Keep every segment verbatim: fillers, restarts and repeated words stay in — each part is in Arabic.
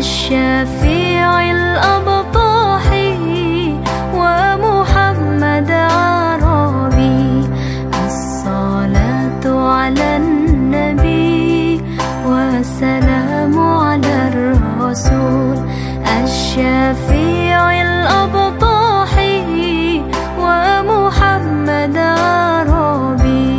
الشفيع الأبطاحي ومحمد عربي. الصلاة على النبي والسلام على الرسول. الشفيع الأبطاحي ومحمد عربي.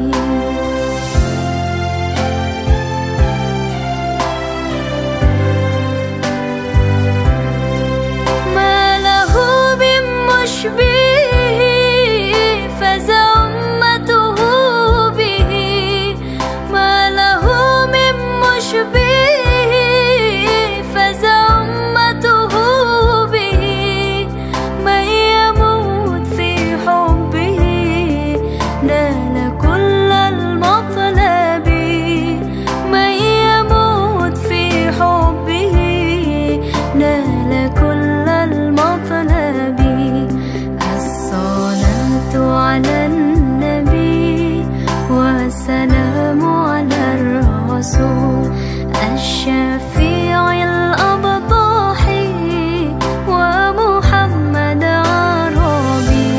ما له من مشبه فاز أمته به. ما له من مشبه فاز أمته به. من يموت في حبه نال كل المطلب. من يموت في حبه نال كل المطلب. الصلاة على النبي والسلام على الرسول. الشفيع الأبطاحي ومحمد عربي.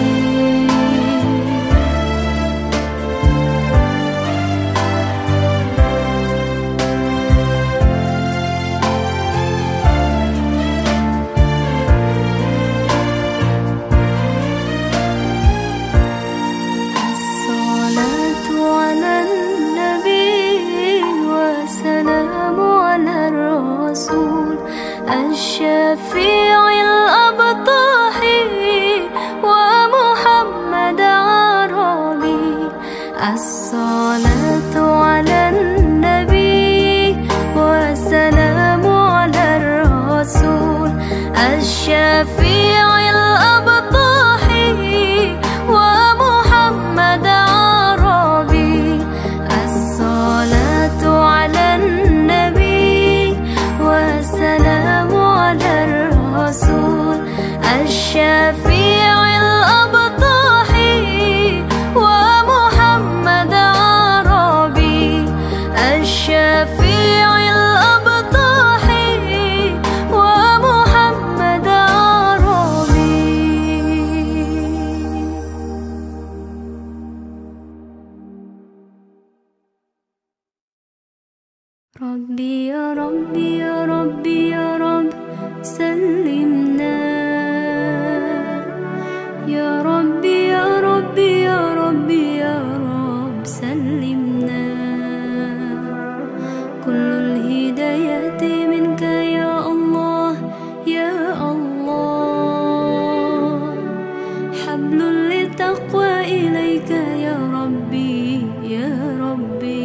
الصلاة على النبي والسلام على الرسول. الشفيع الأبطاحي ومحمد عربي. الصلاة على النبي والسلام على الرسول. الشفيع الأبطاحي ومحمد عربي. الصلاة على النبي والسلام على الرسول. الشفيع الأبطاحي ومحمد عربي. الشفيع الأبطاحي ومحمد عربي. ربي يا ربي يا ربي يا رب سلمنا. يا ربي يا ربي يا ربي يا رب سلمنا. كل الهدايات منك يا الله يا الله. حبل للتقوى إليك يا ربي يا ربي.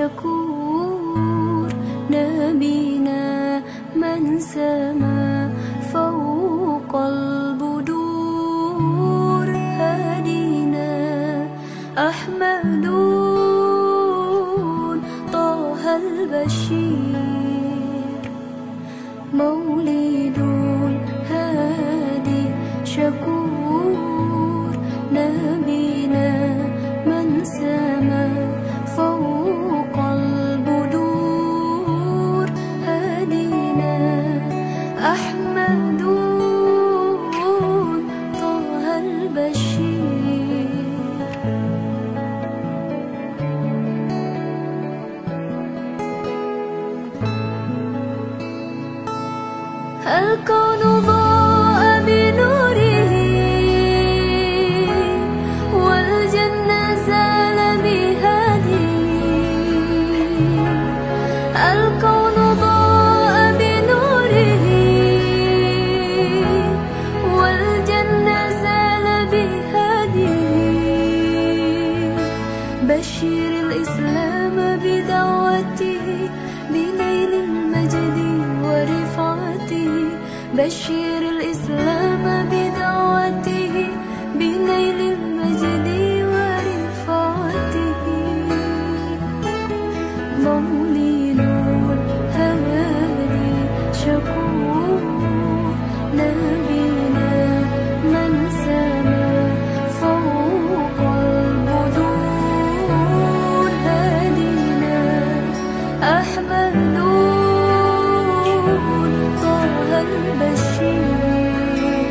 شكور نبينا من سما فوق البدور هدينا أحمد طه البشير مولد الهادي شكور نبينا من سما فوق البدور هدينا أحمد طه البشير الكون ضاء بنوره والجنة زال بهديه الكون ضاء بنوره والجنة زال بهديه بشر الإسلام بدعوته بنيل المجد ورفعته بشر الإسلام بدعوته بنيل المجد ورفعته مولد الهادي شكور نبينا من سما فوق البدور هدينا أحمد طه البشير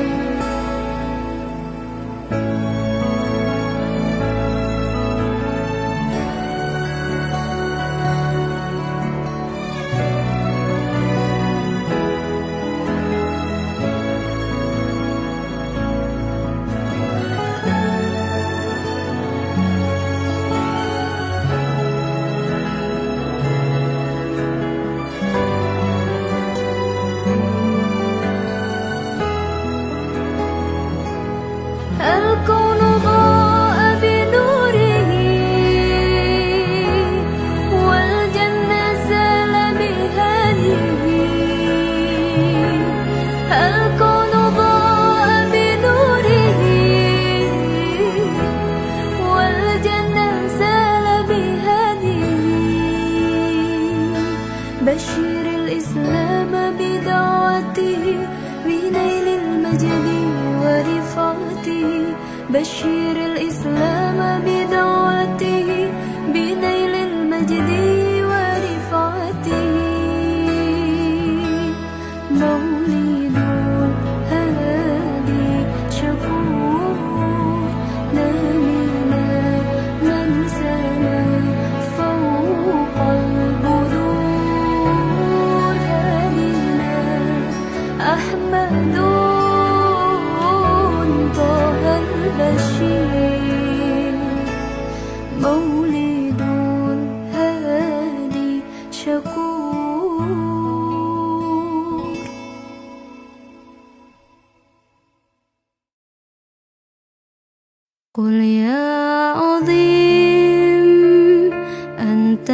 الكون ضاء بنوره والجنة زال بهديه الكون ضاء بنوره والجنة زال بهديه بشر الإسلام بدعوته بنيل المجد ورفعته بشر الإسلام بدعوته بنيل المجد ورفعته مولد الهادي شكور نبينا من سما فوق البدور هدينا أحمد طه البشير مولد الهادي شكور قل يا عظيم أنت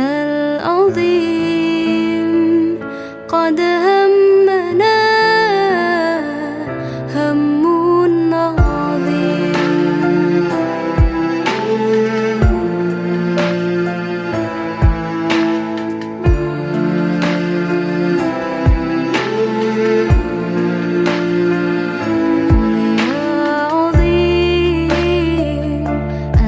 العظيم قد همنا هم عظيم قل يا عظيم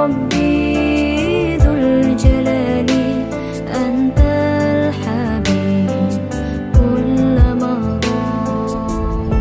ربي ذو الجلال أنت الحبيب كل مقام.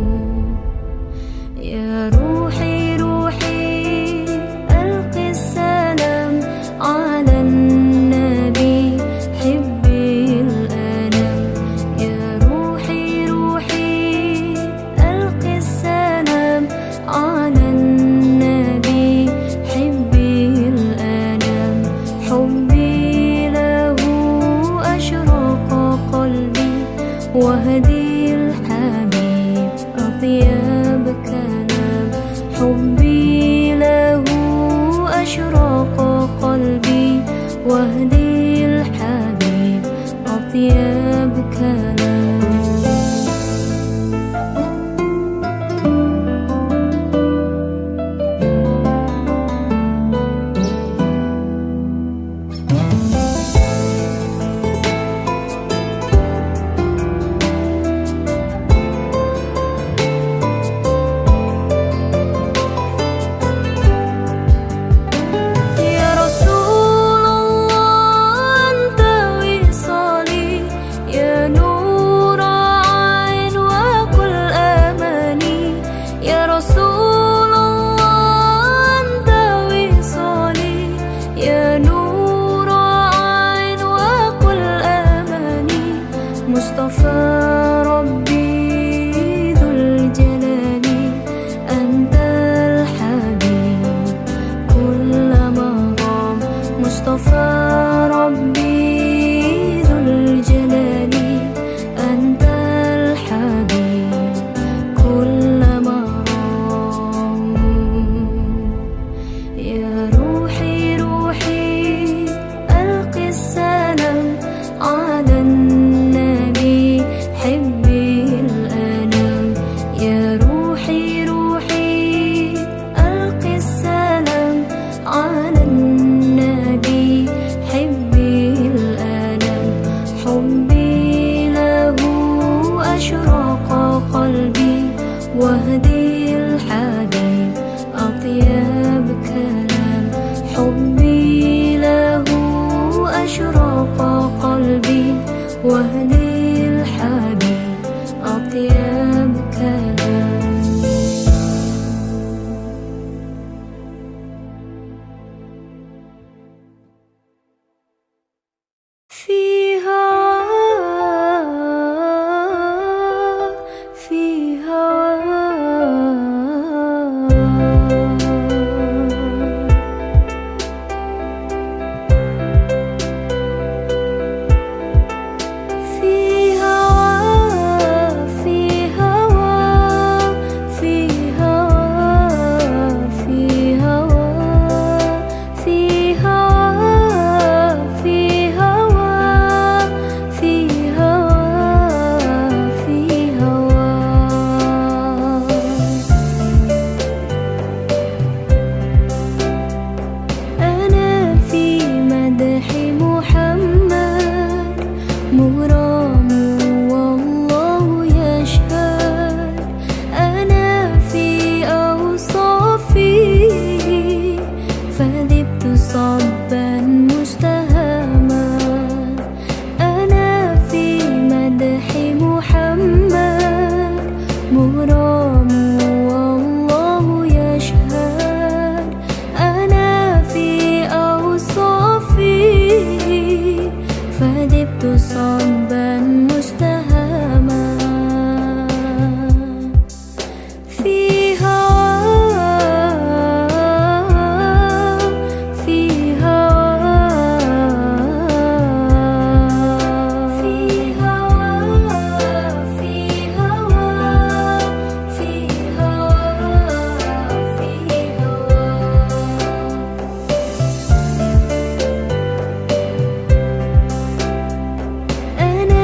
يا روحي روحي ألقي السلام على النبي حبي الأنام. يا روحي روحي ألقي السلام على النبي حبي الأنام. حبي له أشرق قلبي وهدي الحبيب أطيب كلام. حبي له أشرق قلبي وهدي الحبيب أطيب كلام. مصطفى ربي ذو الجلال أنت الحبيب كل مقام. مصطفى ربي ذو الجلال أنت الحبيب كل مقام. يا روحي روحي ألقي السلام على النبي حبي الأنام. يا روحي روحي ألقي السلام على النبي حبي الأنام. حبي له أشرق قلبي وهدي الحبيب أطيب كلام. حبي له أشرق قلبي وهدي الحبيب أطيب كلام. في هوا في هوا أنا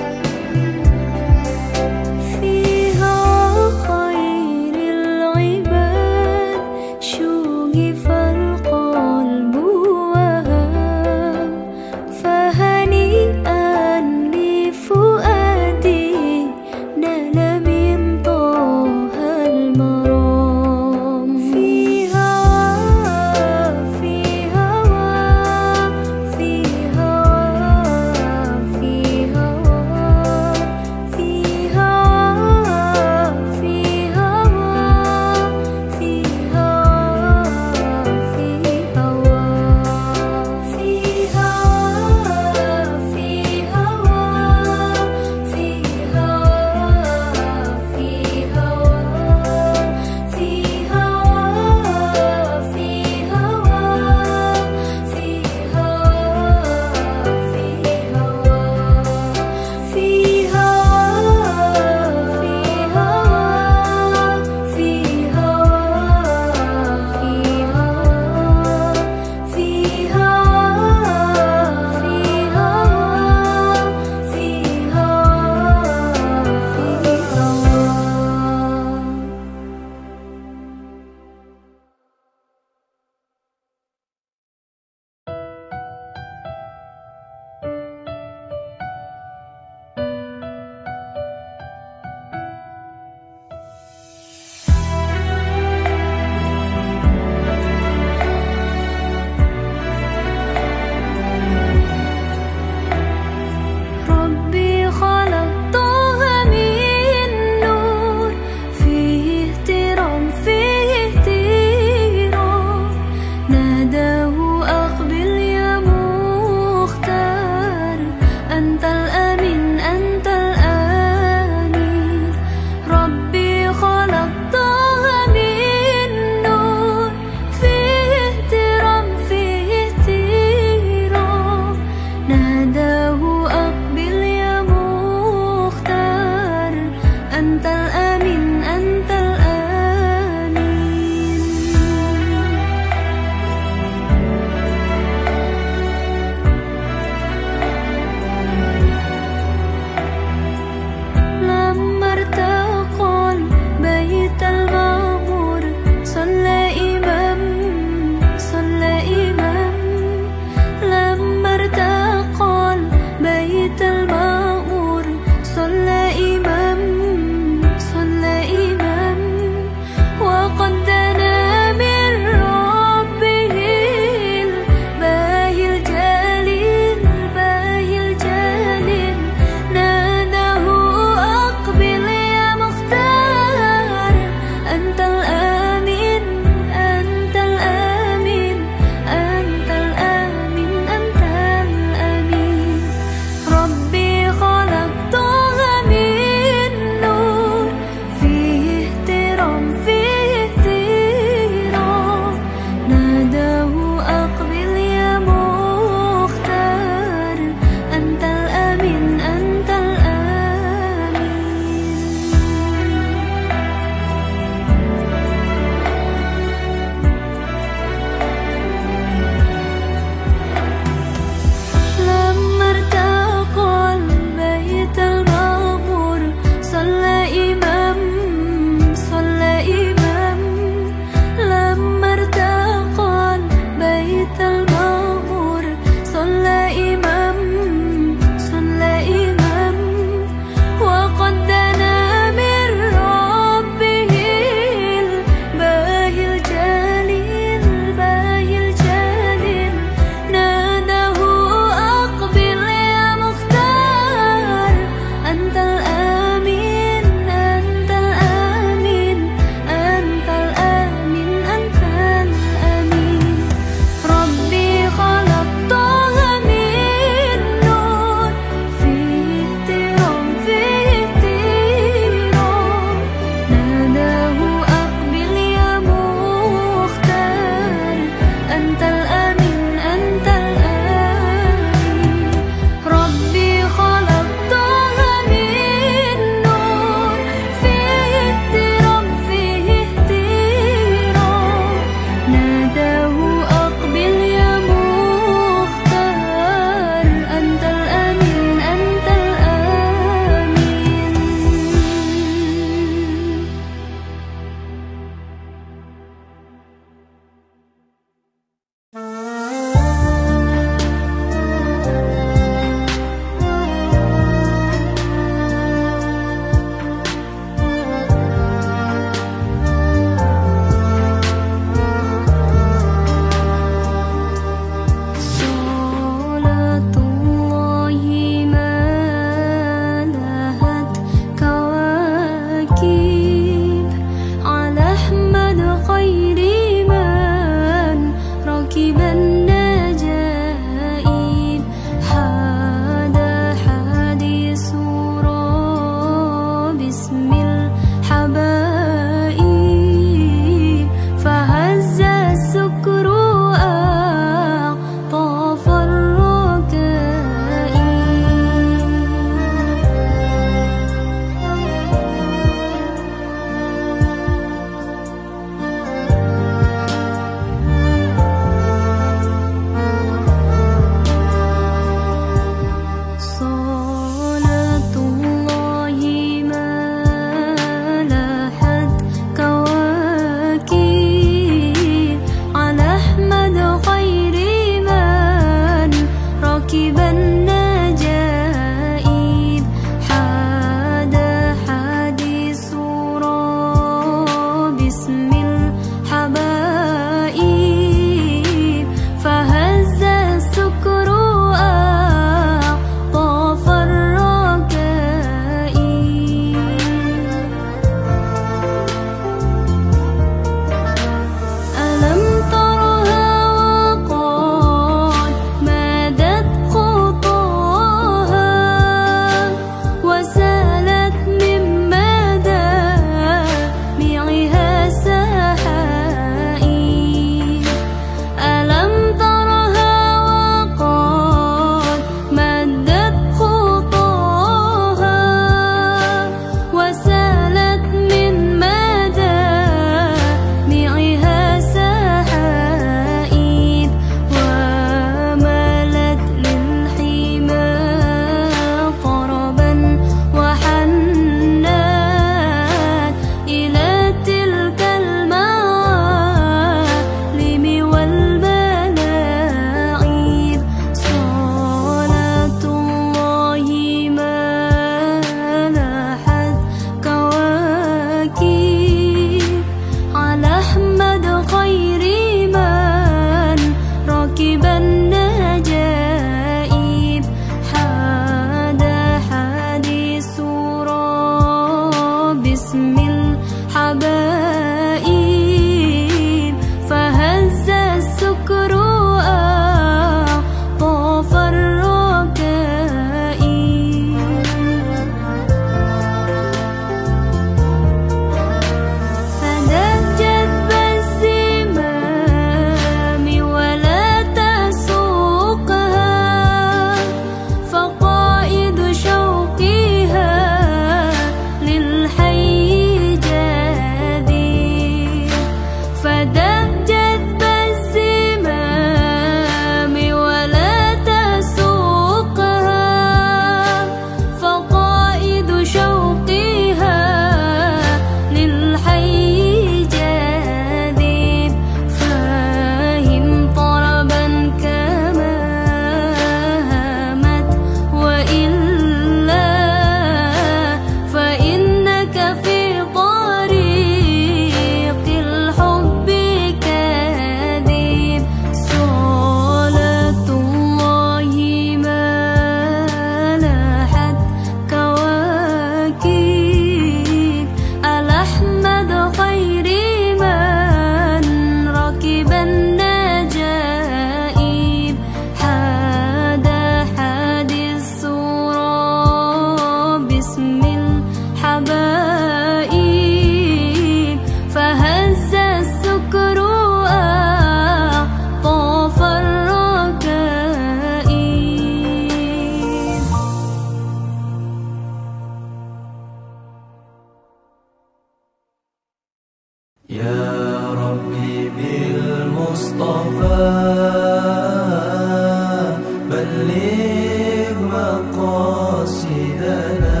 مقاصدنا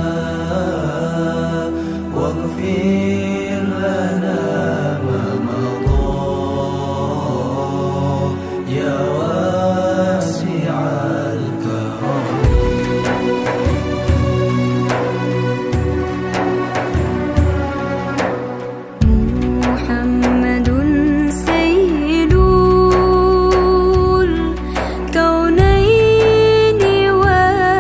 واغفر لنا ما مضى يا واسع الكرم. محمد سيد الكونين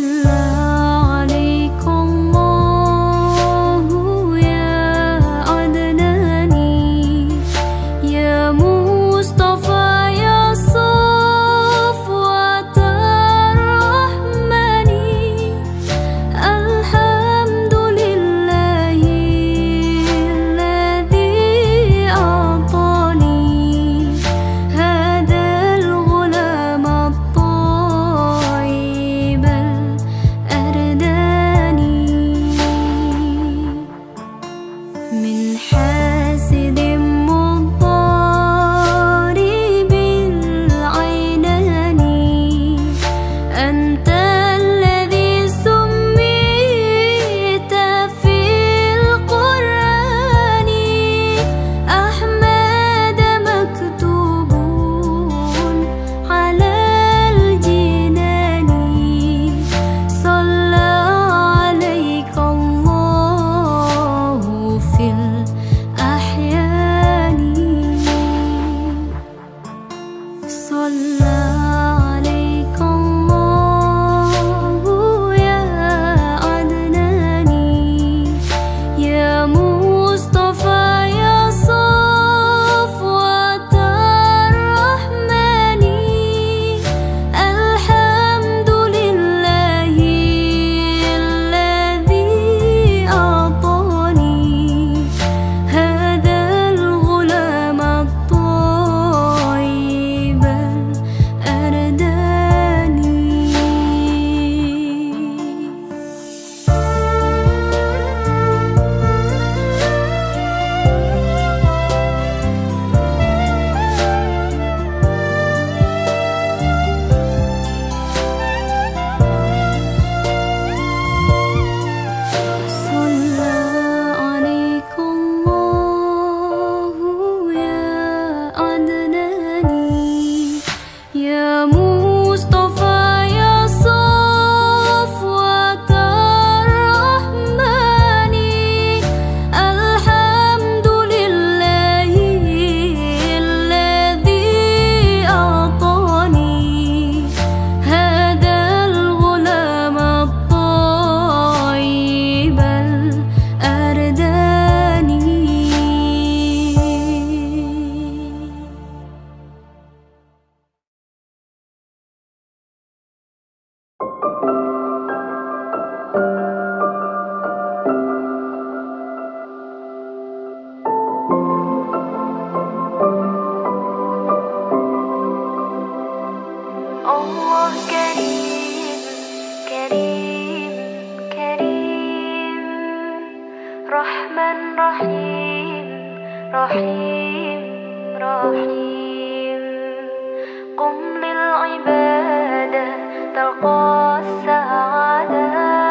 رحمن رحيم رحيم رحيم قم للعبادة تلقى السعادة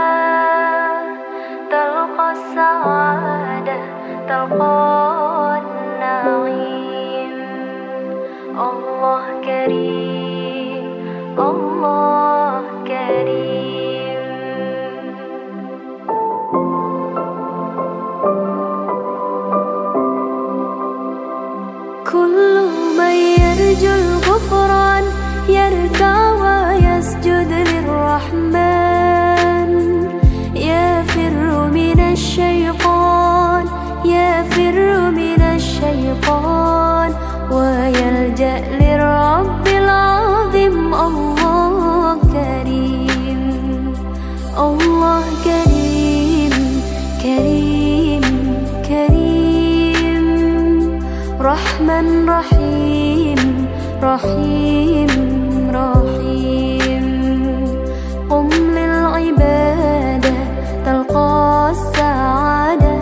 تلقى السعادة تلقى النعيم. الله كريم الله كريم. كل من يرجو الغفران يركع ويسجد للرحمن، يفر من الشيطان يفر من الشيطان ويلجأ للرب العظيم. الله كريم الله كريم كريم كريم رحمن رحيم رحيم رحيم. قم للعبادة تلقى السعادة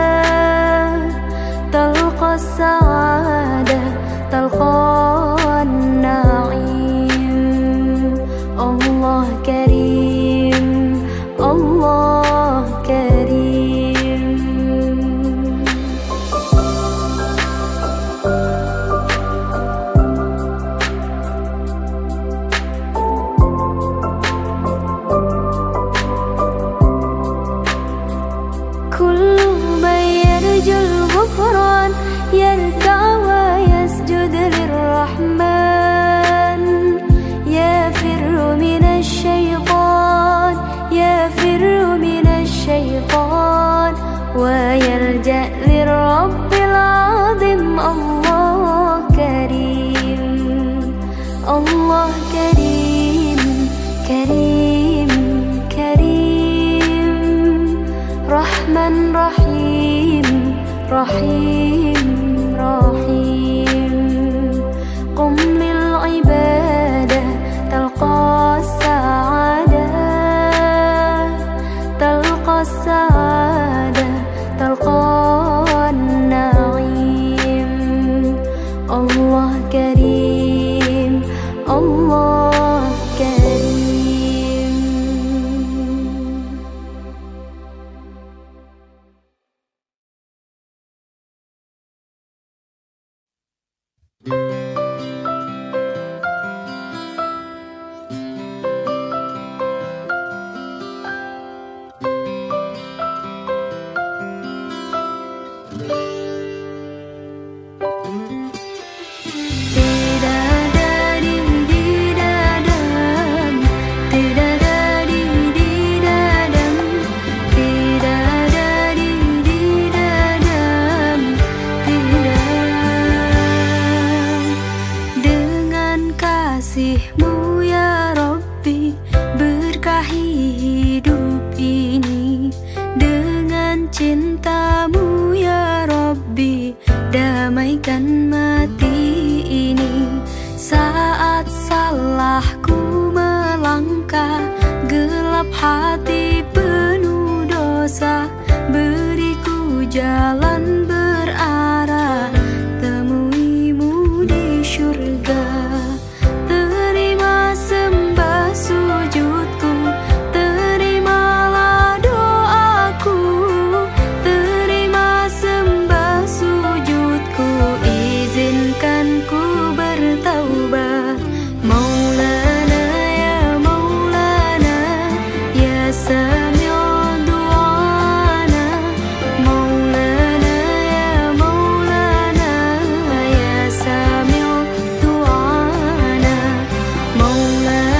تلقى السعادة تلقى النعيم. الله كريم الله كريم. رحيم رحيم رحيم قم للعبادة تلقى السعادة تلقى السعادة تلقى النعيم الله كريم الله كريم. Kasih-Mu ya Rabbi, berkahi hidup ini. Dengan cinta-Mu ya Rabbi, damaikan mati ini. Saat salahku melangkah, gelap hati penuh dosa, beriku jalan berarah, temui-Mu di syurga. Sujudku, terimalah doaku, terima sembah sujudku, izinkan ku bertaubat. Maulana ya Maulana, ya sami'u du'ana. Maulana ya Maulana, ya sami'u du'ana. Maulana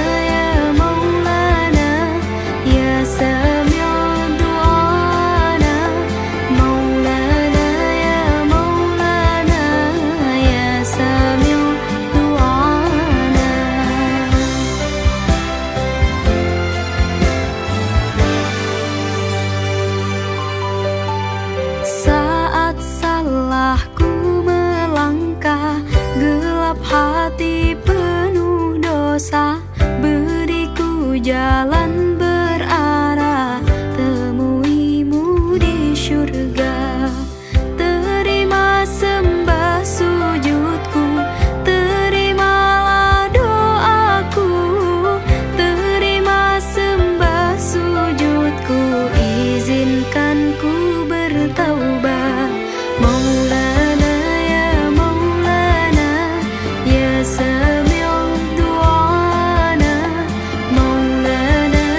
hati penuh dosa, beriku jalan berarah, temui-Mu di syurga. Terima sembah sujudku, terimalah doaku, terima sembah sujudku, izinkan ku bertaubat. Maulana ya Maulana, ya sami'u du'ana. Maulana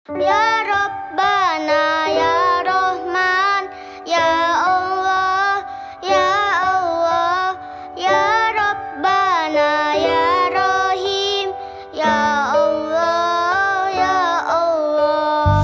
Ya Rabbana ya Rahman, ya Allah, ya Allah, ya Rabbana ya Rahim, ya Allah, ya Allah.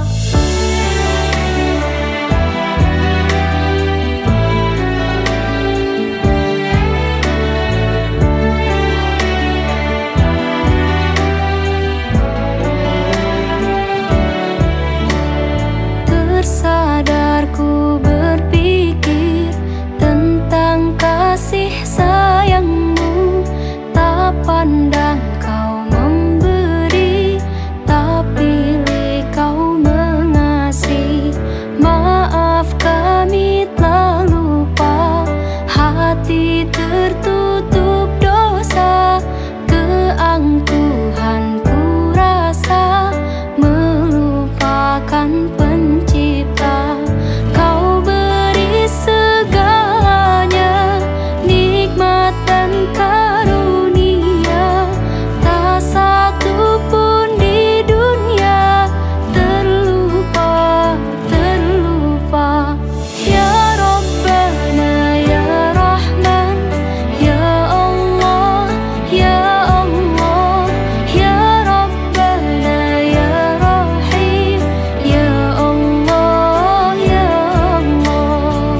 Tersadarku berpikir tentang kasih sayangmu, tak pandang kau memberi, tak pilih kau mengasihi. Maaf kami telah lupa, hati tertutup dosa, keangkuhan ku rasa melupakan pencipta. Kau beri segalanya, nikmat dan karunia, tak satu pun di dunia terlupa, terlupa. Ya Rabbana ya Rahman, ya Allah, ya Allah, ya Rabbana ya Rahim, ya Allah, ya Allah.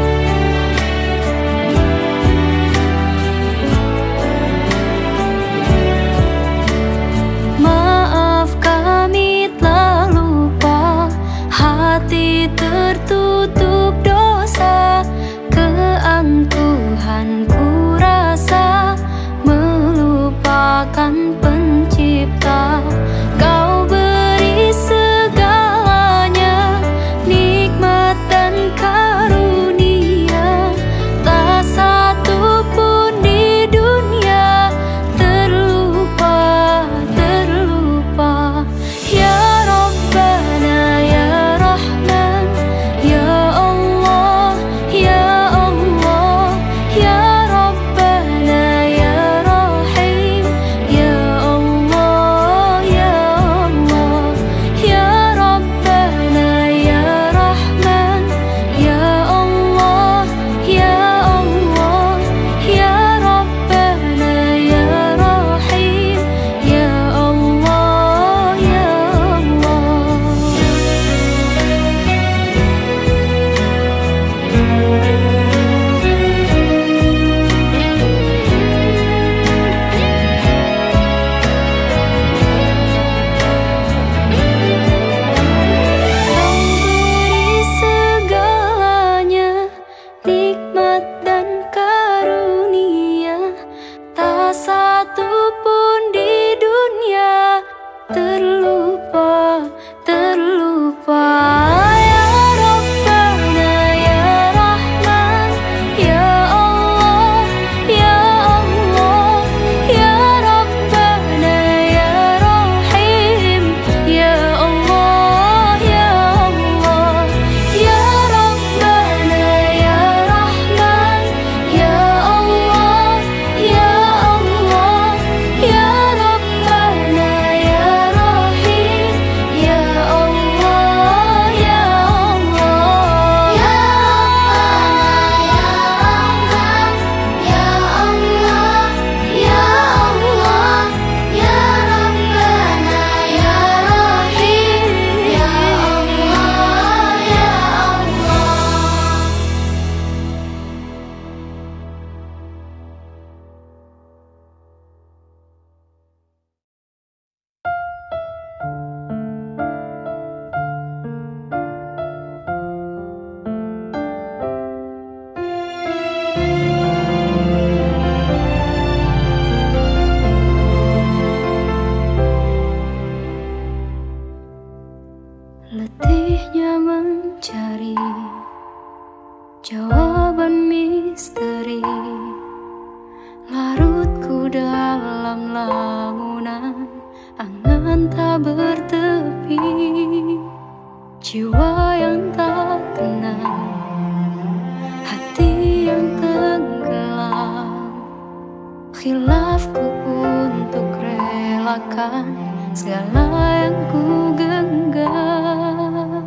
Maaf kami telah lupa, hati tertutup dosa, keangkuhan ku rasa melupakan pencipta. Kau beri segalanya, nikmat dan karunia, tak satu pun di dunia terlupa, terlupa. Ya Rabbana ya Rahman, ya Allah, ya Allah, ya Rabbana ya Rahim, ya Allah, ya Allah, ya Rabbana ya Rahman, ya Allah, ya Allah, ya Rabbana ya Rahim, ya Allah, ya Kau beri segalanya, nikmat dan karunia, tak satu pun di dunia terlupa, terlupa. Ya Rabbana ya Rahman, ya Allah, ya Allah, ya Rabbana ya Rahim, ya Allah, ya Allah, ya Rabbana ya Rahman, ya Allah, ya Allah, ya Rabbana ya Rahim, ya Allah, ya Allah, ya Rabbana ya Rahman, ya Allah, ya Allah, ya Rabbana ya Rahim, ya Letihnya mencari jawaban misteri, larutku dalam lamunan angan tak bertepi, jiwa yang tak tenang, hati yang tenggelam, khilafku untuk relakan segala yang ku genggam.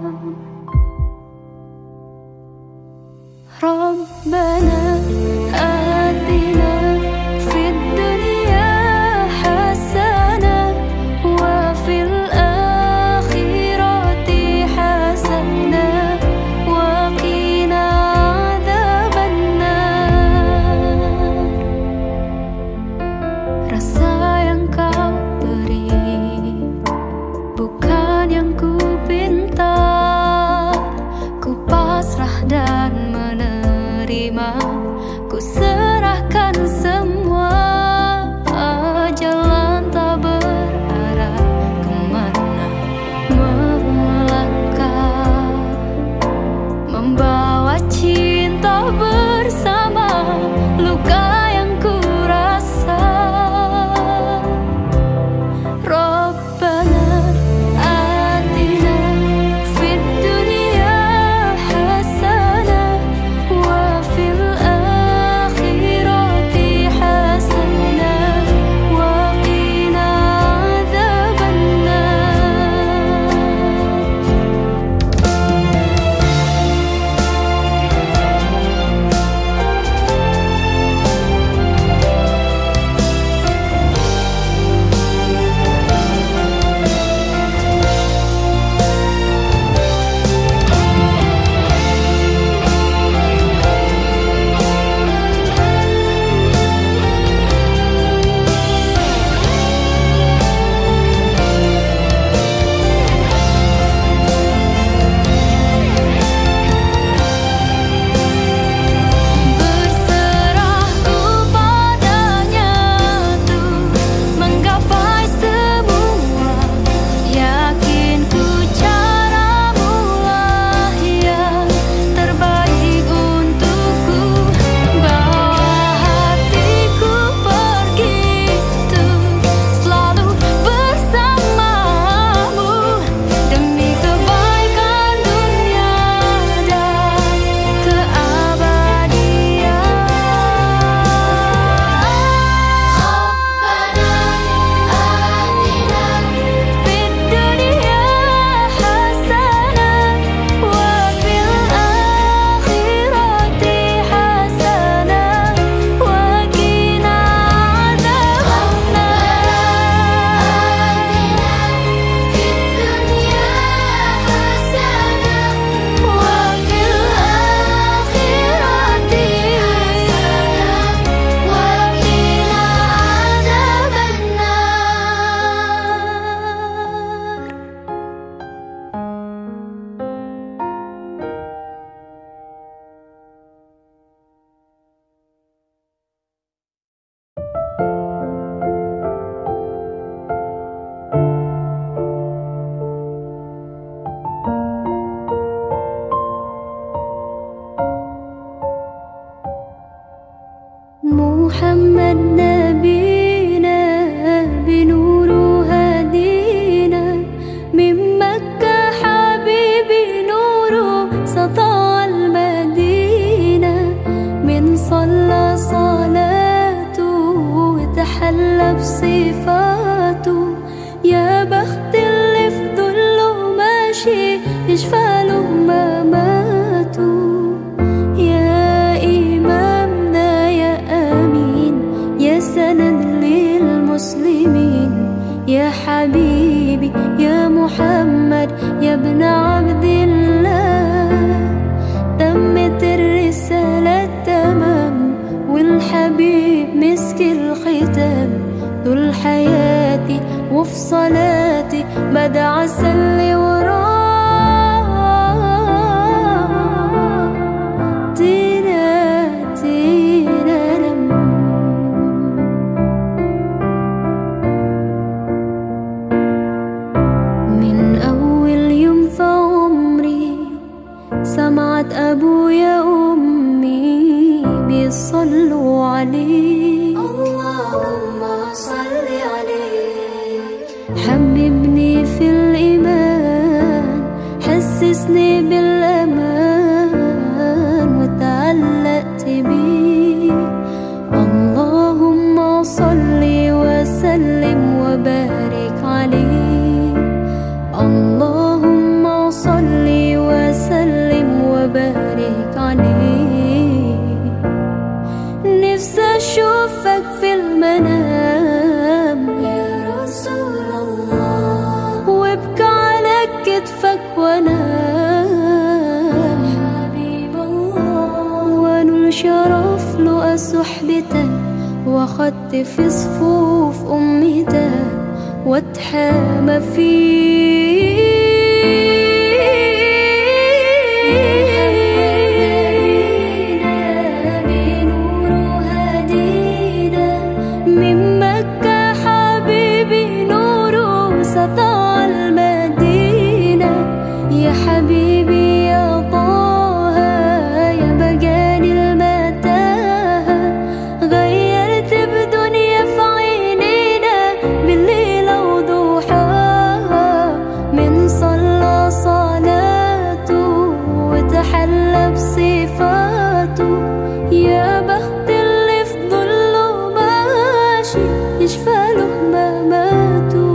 Rabbana atina fid dunya hasanah wa fil akhirati hasanah wa qina adzabannar. Rasa yang kau beri bukan yang ku pinta, ku pasrah dan menerima, ku serahkan semua. Jalan tak berarah kemana melangkah, membawa cinta bersama luka yang ku rasa. Rabbana atina fid dunya hasanah wa fil akhirati hasanah wa qina adzabannar. Berserah kepadanya tuh menggapai semua, yakin ku caramu lah yang terbaik untukku. Bawa hatiku pergi tuh selalu bersamamu demi kebaikan dunia dan keabadian. Muhammad nabina binuru hadina min Makkah habibi nuru sata al-Madina min salla salatu tahalla bsifatu ya bakhti اللي في ظله ماشي يشفاله ما ماتوا. يا إمامنا يا أمين يا سند للمسلمين يا حبيبي يا محمد يا ابن عبد الله. تمت الرسالة تمام والحبيب مسك الختام. طول حياتي وفي صلاتي بدعى أصلي وراه. تينا تينا لم من أول يوم في عمري سمعت أبويا وأمي بيصلوا عليه. اللهم صل عليه. حببني في الإيمان حسسني بالأمان وتعلقت بيه. اللهم صل وسلم وبارك عليه. أشوفك في المنام يا رسول الله، وابكى على كتفك وانام حبيب الله، وانول شرف له صحبتك وخدت في صفوف أمتك واتحامى فيه. حبيبي يا طه يا بقاني المتاهة، غيرت بدنيا في عينينا بالليل وضحاها، من صلى صلاته وتحلى بصفاته، يا بخت اللي في ظله ماشي يشفى له ما ماتوا.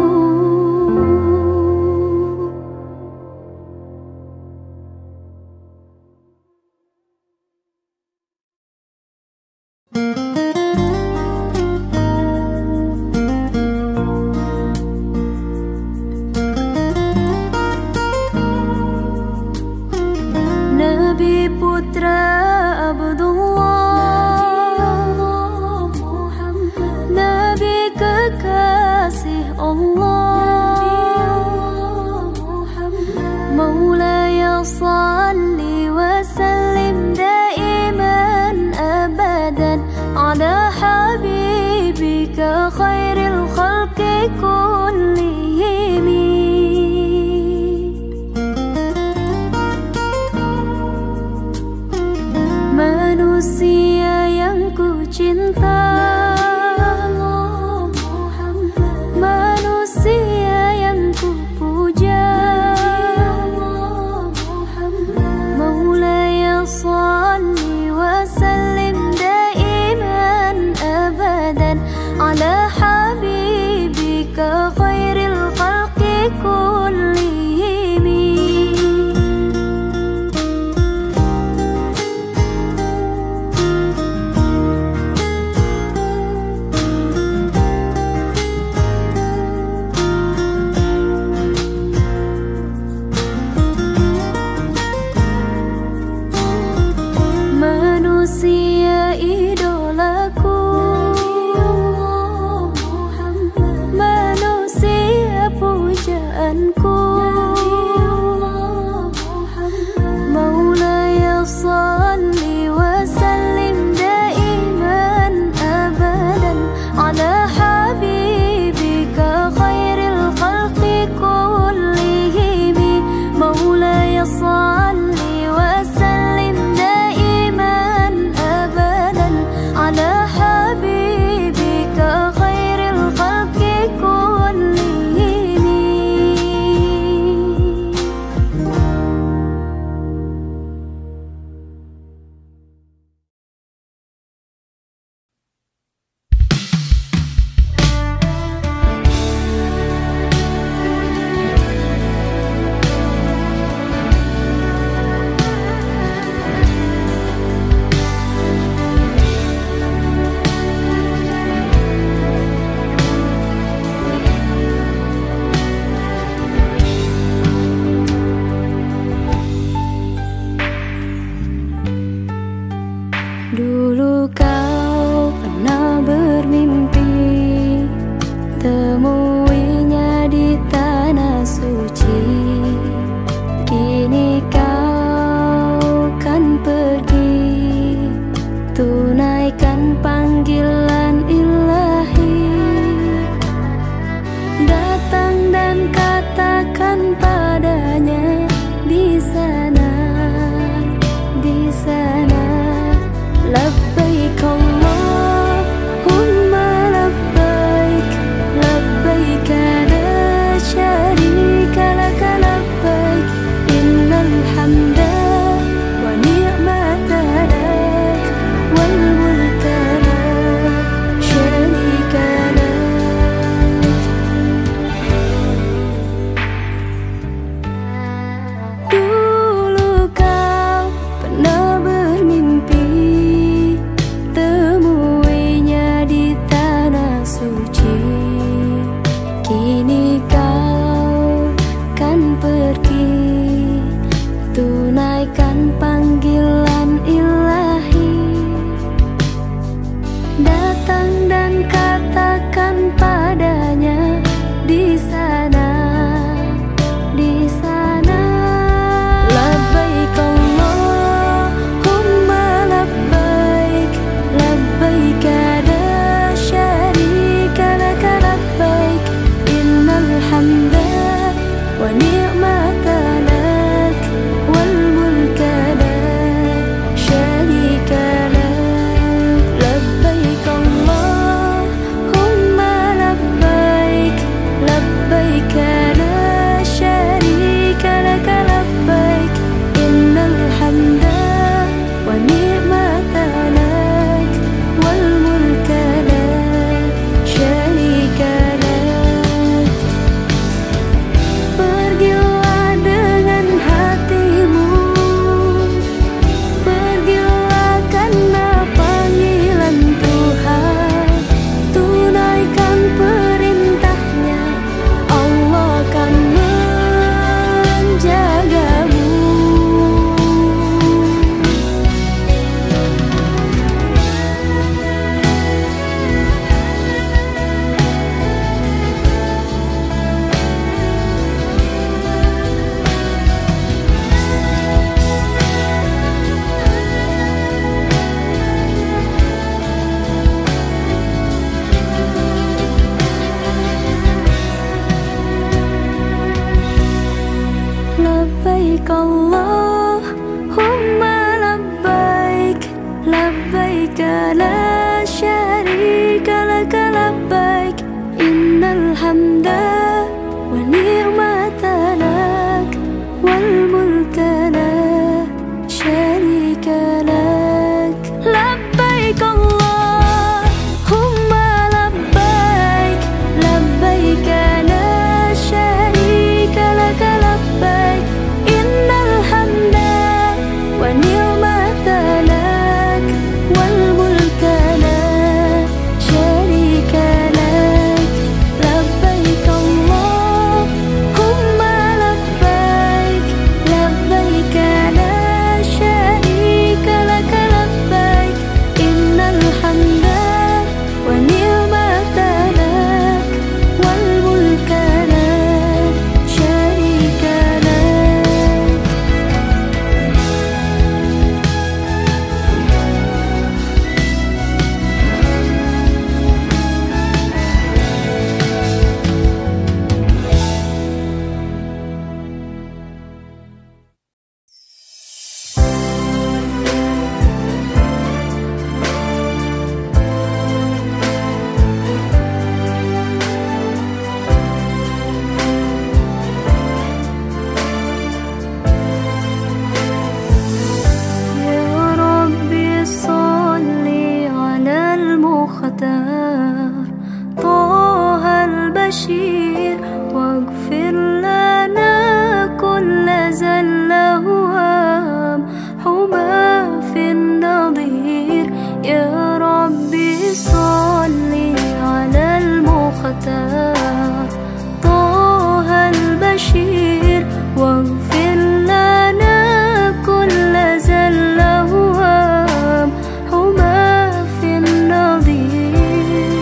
Nabi putra Abdullah, Nabi kekasih Allah, Maulaya salli wa sallim daiman abadan ala habibika khairil khalqi kullihim. Manusia yang ku cinta, manusia yang ku puja, Maulaya salli wa sallim daiman abadan ala habibika khairil khalqi kullihim. Manusia idolaku, manusia pujaanku, Maulaya salli wa sallim daiman abadan ala habibika khairil khalqi kullihim. Maulaya salli wa sallim daiman abadan ala habibika khairil khalqi kullihim. Dulu kau pernah bermimpi temuinya di tanah suci, kini kau kan pergi tunaikan panggilan ilahi. Datang dan katakan padanya di sana, di sana. Labbaik Allahumma labbaik, labbaik la syarika laka labbaik, innal hamda wa ni'mata lak wal mulka lak الحمد ونعمة لك والملك لا شريك لك. لبيك اللهم لبيك، لبيك لا شريك لك لبيك، إن الحمد ونعمة لك والملك لا شريك لك. لبيك اللهم لبيك، لبيك لا شريك لك لبيك، إن الحمد ونعمة لك والملك لا شريك لك. يا ربي صل على المختار طه البشير، واغفر لنا كل زل هوام حما في النظير. يا ربي صل على المختار طه البشير، واغفر لنا كل زل هوام حما في النظير.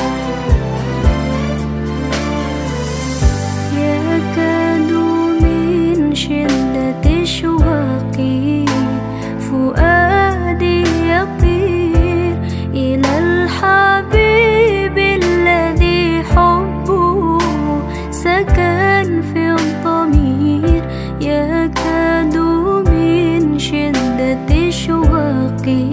يكاد من شدة شوقي فؤادي يطير إلى الحبيب الذي حبه سكن في الضمير. يكاد من شدة شوقي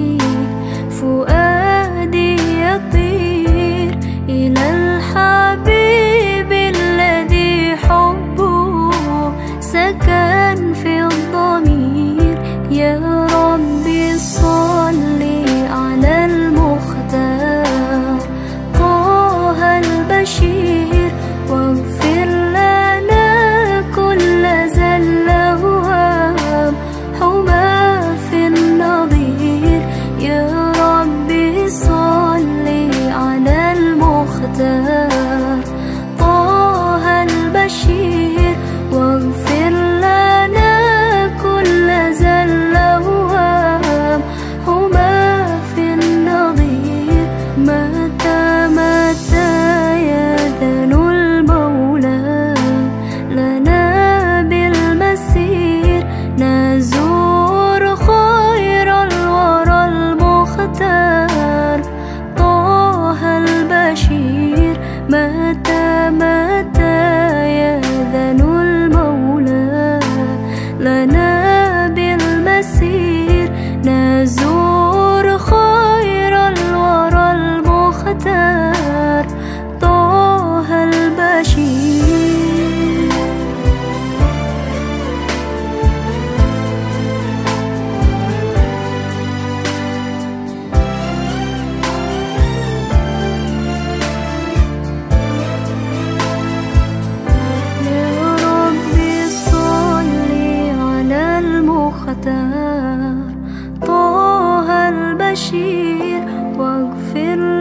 فؤادي يطير إلى الحبيب الذي حبه سكن في الضمير. يا ربي صل على المختار طه البشير، واغفر لنا كل زل هوام حما في النظير. يا ربي صل على المختار طه البشير، واغفر لنا كل زل هوام حما في النظير. متى متى يأذن المولى لنا بالمسير، نزور خير الورى المختار طه البشير. متى متى يأذن المولى لنا بالمسير، نزور خير الورى المختار طه البشير. يا ربي صل على المختار طه البشير، واغفر